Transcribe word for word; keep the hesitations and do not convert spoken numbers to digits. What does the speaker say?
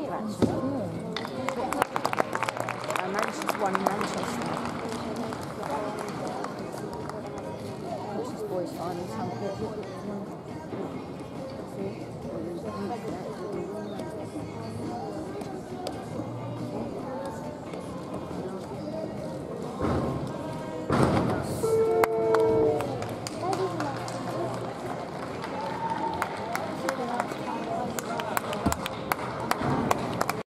you actually. Uh, Manchester, one in Manchester. What's this boy's final champion?